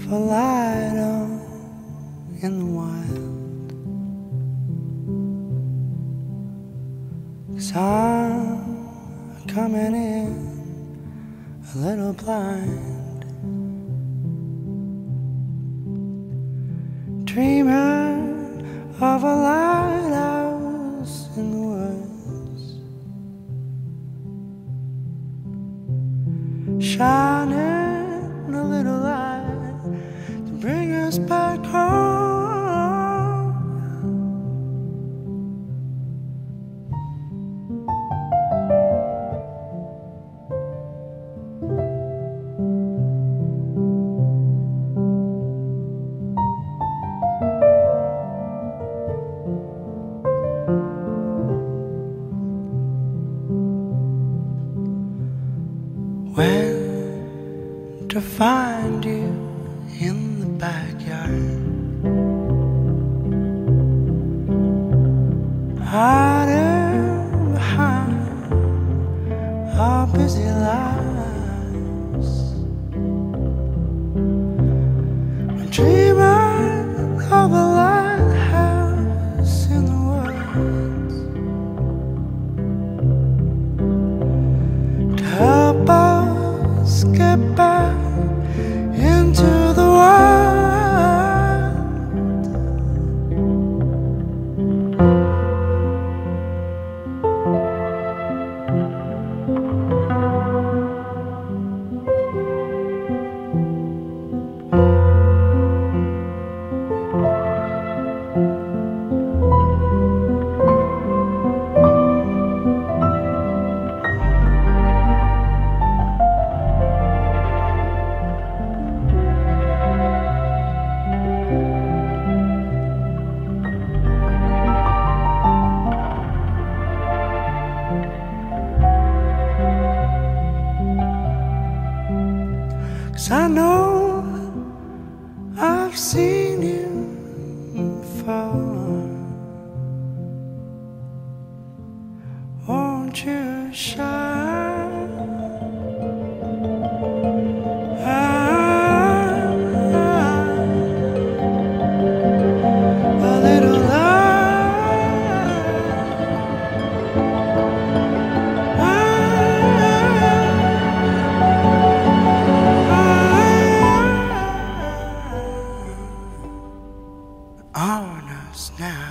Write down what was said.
of a light on in the wild. 'Cause I'm coming in a little blind, dreaming of a lighthouse in the woods, shining a little light to bring us back home. When to find you in the backyard, hiding behind our busy lives. We're dreaming of a lighthouse in the woods to help us get back into the world. Cause I know I've seen you before. Won't you shine a little on us now.